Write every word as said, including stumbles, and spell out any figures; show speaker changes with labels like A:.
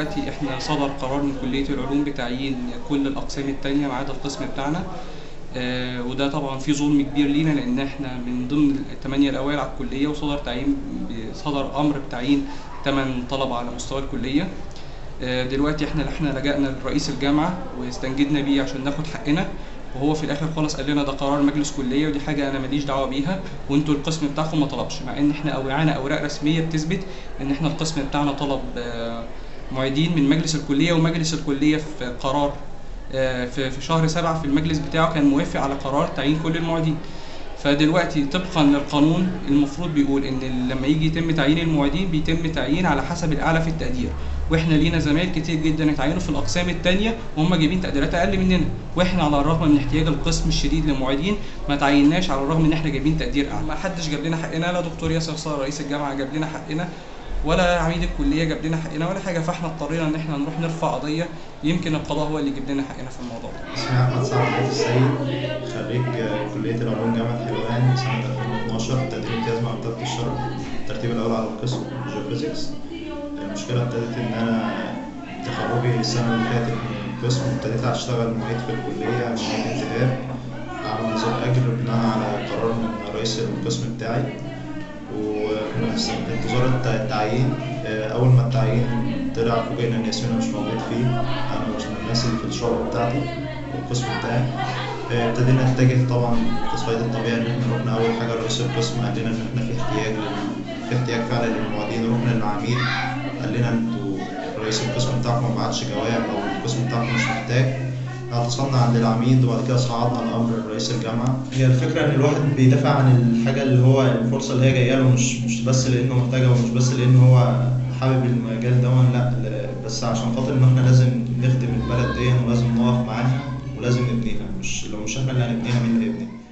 A: دلوقتي احنا صدر قرار من كلية العلوم بتعيين كل الأقسام التانية ما عدا القسم بتاعنا. آه وده طبعا في ظلم كبير لينا، لأن احنا من ضمن الثمانية الأوائل على الكلية، وصدر تعيين صدر أمر بتعيين ثمان طلبة على مستوى الكلية. آه دلوقتي احنا احنا لجأنا لرئيس الجامعة واستنجدنا بيه عشان ناخد حقنا، وهو في الاخر خالص قال لنا ده قرار مجلس كليه ودي حاجه انا ماليش دعوه بيها، وانتوا القسم بتاعكم ما طلبش، مع ان احنا معانا اوراق رسميه بتثبت ان احنا القسم بتاعنا طلب معيدين من مجلس الكليه، ومجلس الكليه في قرار في شهر سبعة في المجلس بتاعه كان موافق على قرار تعيين كل المعيدين. فدلوقتي طبقا للقانون المفروض بيقول ان لما يجي يتم تعيين المعيدين بيتم تعيين على حسب الاعلى في التقدير، واحنا لينا زمايل كتير جدا اتعينوا في الاقسام الثانيه وهم جايبين تقديرات اقل مننا، واحنا على الرغم من احتياج القسم الشديد للمعيدين ما تعيناش، على الرغم ان احنا جايبين تقدير اعلى. ما حدش جاب لنا حقنا، لا دكتور ياسر صار رئيس الجامعه جاب لنا حقنا، ولا عميد الكليه جاب لنا حقنا ولا حاجه، فاحنا اضطرينا ان احنا نروح نرفع قضيه، يمكن القضاء هو اللي يجيب لنا حقنا في الموضوع ده.
B: اسمي احمد سعد عبد السيد، خريج كليه العلوم جامعه حلوان سنه ألفين واثناشر، تقدير امتياز مع وزاره الشرف، الترتيب الاول على القسم جيوفيزيكس. المشكله ابتدت ان انا تخرجي السنه اللي فاتت من القسم، ابتديت اشتغل معيد في الكليه معيد انتداب على نظام اجر بناء على قرار من رئيس القسم بتاعي، وكنا في انتظار التعيين. اول ما التعيين طلع فوجئنا ان اسمنا مش موجود فيه، انا مش من الناس اللي في الشعب بتاعتي والقسم بتاعي. ابتدينا نتجه طبعا التصعيد الطبيعي ان احنا رحنا اول حاجه رئيس القسم قال لنا ان احنا في احتياج في احتياج فعلا للمعيدين، رحنا للعميد قال لنا انتوا رئيس القسم بتاعكم ما بعتش جواب او القسم بتاعكم مش محتاج. اتصلنا عند العميد وبعد كده صعدنا لامر رئيس الجامعه. هي الفكره ان الواحد بيدافع عن الحاجه اللي هو الفرصه اللي هي جايه له، مش مش بس لانه محتاجها ومش بس لانه هو حابب المجال ده، لا بس عشان خاطر ان احنا لازم نخدم البلد دي ولازم نقف معاها ولازم نبنيها، مش لو مش احنا اللي هنبنيها مين اللي هيبنيها.